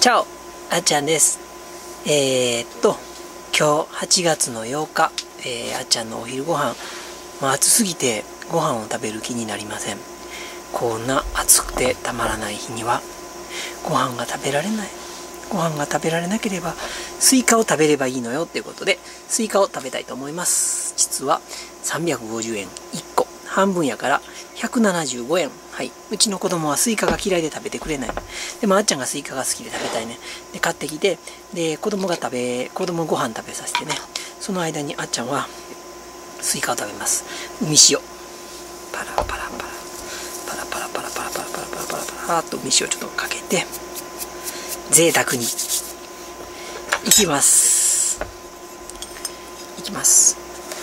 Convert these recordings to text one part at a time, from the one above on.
チャオ、あっちゃんです。今日8月の8日、あっちゃんのお昼ご飯、暑すぎてご飯を食べる気になりません。こんな暑くてたまらない日にはご飯が食べられない。ご飯が食べられなければスイカを食べればいいのよっていうことで、スイカを食べたいと思います。実は350円1個、半分やから175円。はい。うちの子供はスイカが嫌いで食べてくれない。でもあっちゃんがスイカが好きで食べたいね。で、買ってきて、で、子供ご飯食べさせてね。その間にあっちゃんはスイカを食べます。海塩。パラパラパラ。パラパラパラパラパラパラパラパラパラっと海塩ちょっとかけて、贅沢にいきます。いきます。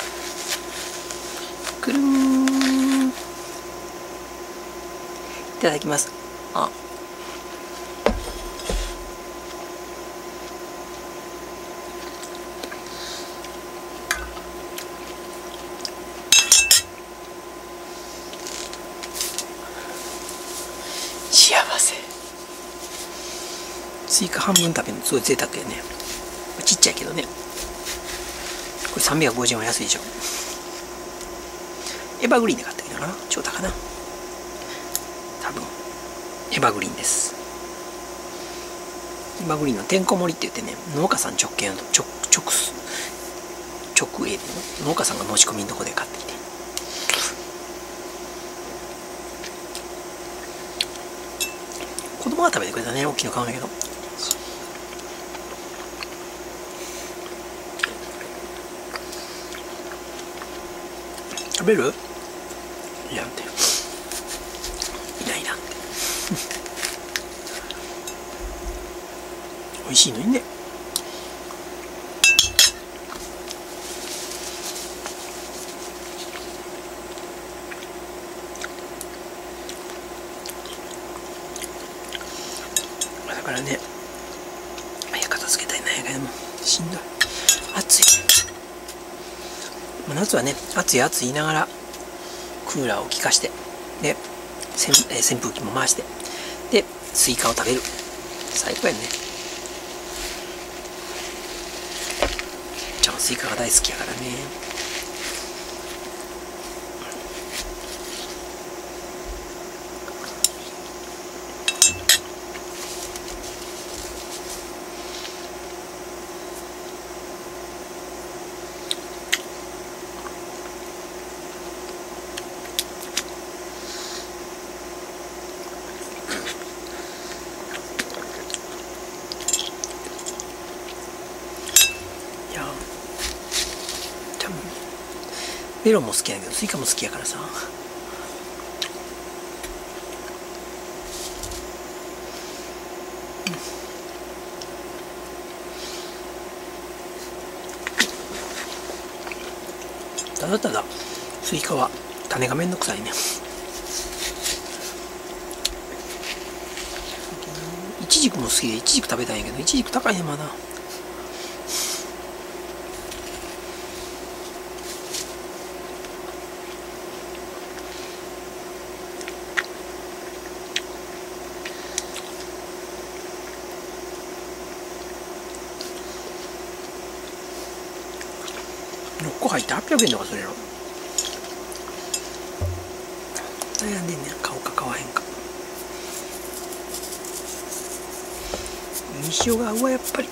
くるーん。いただきます。あ、幸せ。スイカ半分食べるのすごい贅沢やね。ちっちゃいけどね。これ350円は安いでしょ。エバーグリーンで買ったけどな。超高かな。多分エバーグリーンです。エバーグリーンのてんこ盛りって言ってね、農家さん直営の直営で農家さんが持ち込みのとこで買ってきて、子供が食べてくれたね。大きいの買うんだけど、食べる？いやんて、いないなって美味しいのにね。だからね、片付けたいなんやけどもしんどい。暑い。夏はね、暑い暑い言いながらクーラーを効かして、で扇風機も回して、でスイカを食べる。最高やね。ちゃんスイカが大好きやからね。メロンも好きやけどスイカも好きやからさ。ただただスイカは種がめんどくさいね。イチジクも好きでイチジク食べたいんやけど、イチジク高いねまだ。6個入って800円とかするやろ。悩んでんねん、買おうか買わへんか。西尾がうわやっぱり。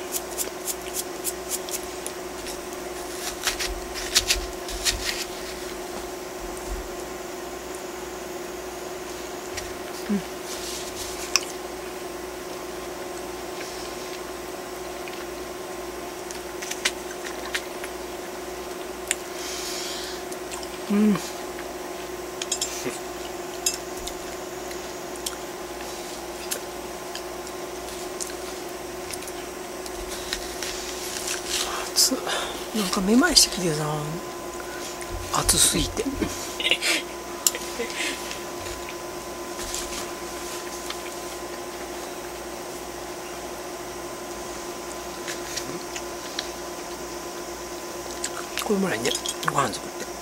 うん。なんかめまいしてきてさ、暑すぎてこれぐらいね、ご飯作って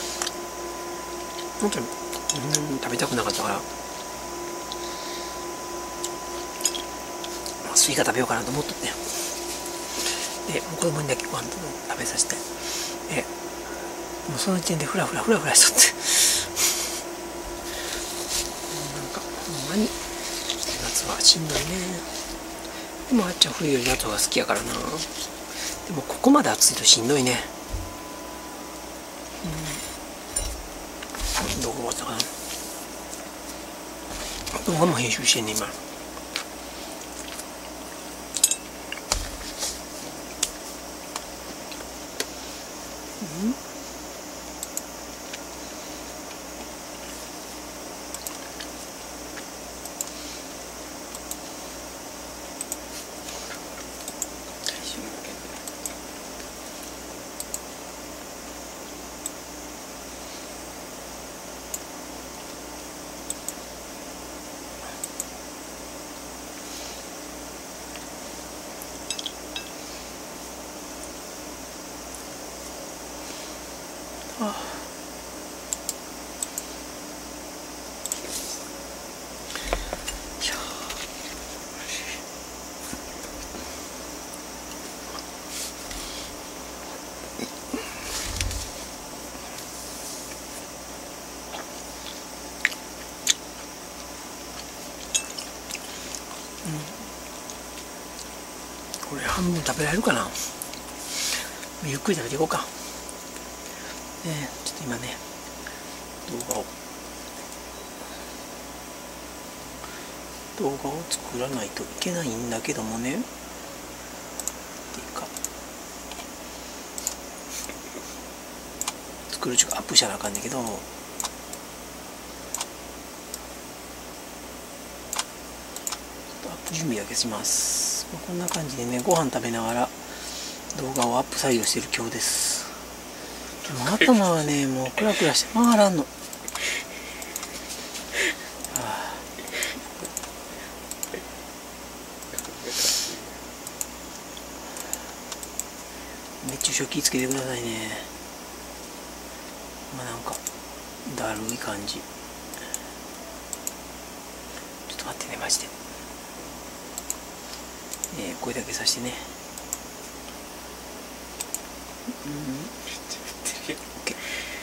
本当に食べたくなかったから、 スイカ食べようかなと思っとってん。で子供にだけご飯食べさせて、もうその時点でフラフラしとって、なんかほんまに夏はしんどいね。でもあっちゃん冬より夏が好きやからな。でもここまで暑いとしんどいね。どこ終わったかな。動画も編集してんね今。これ半分食べられるかな。ゆっくり食べていこうか。ちょっと今ね動画を作らないといけないんだけどもね。作るうちがアップしたらあかんねんけど、アップ準備だけします。こんな感じでね、ご飯食べながら動画をアップ作業してる今日です。でも頭はね、もうクラクラして回らんの。熱中症気をつけてくださいね。なんかだるい感じ。ちょっと待ってねマジで。声だけさしてね。OK。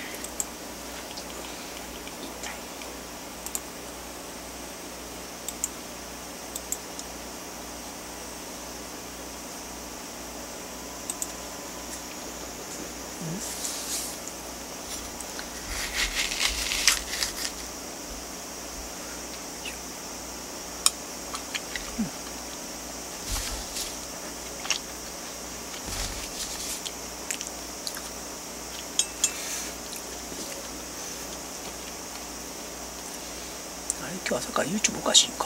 今日朝から YouTube おかしいんか。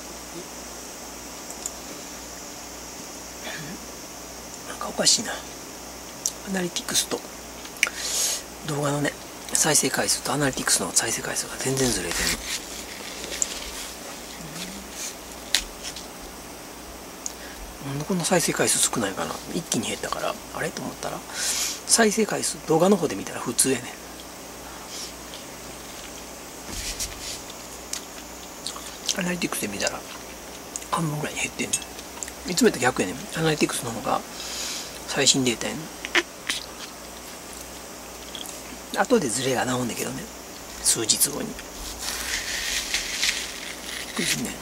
なんかおかしいな。アナリティクスと動画のね再生回数とアナリティクスの再生回数が全然ずれてるの。なんでこんな再生回数少ないかな。一気に減ったからあれと思ったら、再生回数動画の方で見たら普通やねん。アナリティクスで見たら半分ぐらいに減ってんねん。いつもやったら逆やねん。アナリティクスの方が最新データやねん。後でズレが直んだけどね、数日後に。びっくりすんねん。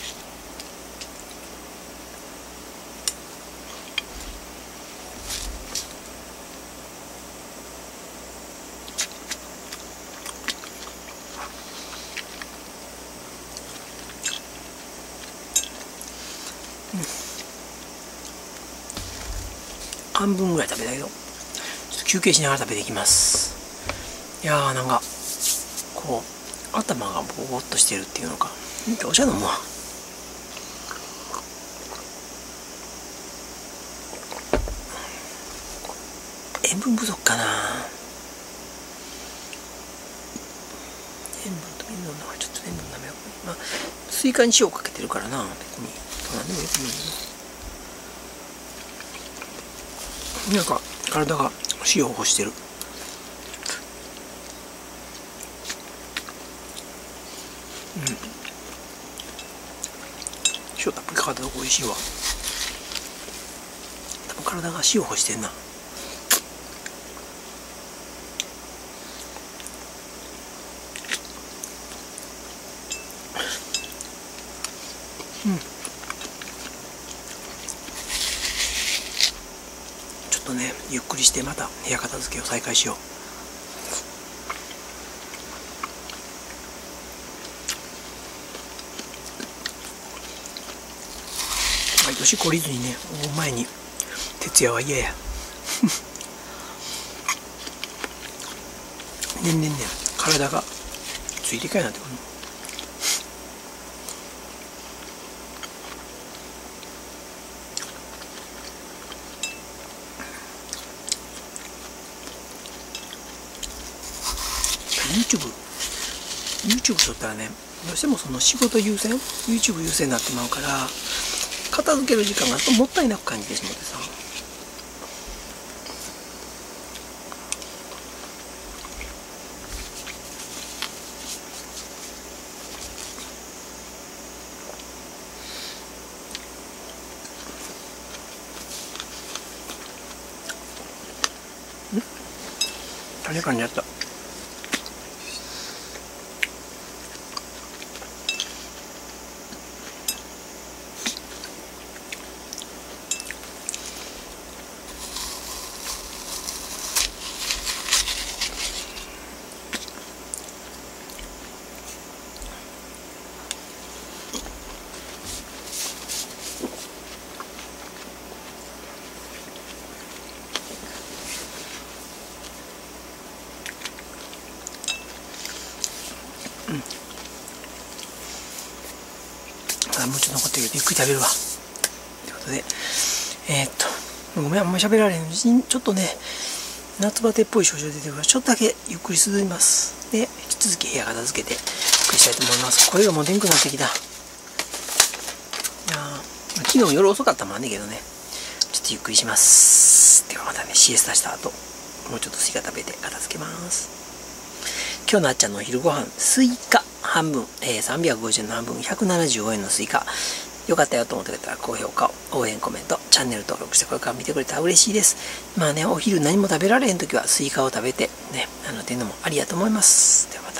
半分ぐらい食べたけど、ちょっと休憩しながら食べていきます。いやーなんかこう頭がぼーっとしてるっていうのか。お茶飲むわ。塩分不足かな。塩分と水の中ちょっと塩分なめよう。まあスイカに塩かけてるからな、別に何でもよくないけど、なんか体が塩を欲してる。 塩たっぷりかかったとこ美味しいわ。多分体が塩欲してんな。ちょっとねゆっくりしてまた部屋片付けを再開しよう。毎年懲りずにね追う前に徹夜は嫌や年々ね体がついていかんようになってくるの。YouTube 撮ったらねどうしてもその仕事優先 YouTube 優先になってまうから片付ける時間がもったいなく感じてしまってさ。種感じやった。もうちょっと残ってるけどゆっくり食べるわ。ということでごめんあんまり喋られへんうちにちょっとね夏バテっぽい症状出てるからちょっとだけゆっくり進みます。で引き続き部屋片付けてゆっくりしたいと思います。声がもうでんくなってきた。いや昨日夜遅かったもんねけどねちょっとゆっくりします。ではまたねシエスタした後もうちょっとスイカ食べて片付けます。今日のあっちゃんのお昼ご飯スイカ半分、350円の半分175円のスイカよかったよと思ってくれたら高評価を応援コメントチャンネル登録してこれから見てくれたら嬉しいです。まあねお昼何も食べられへん時はスイカを食べてねっていうのもありやと思います。ではまた。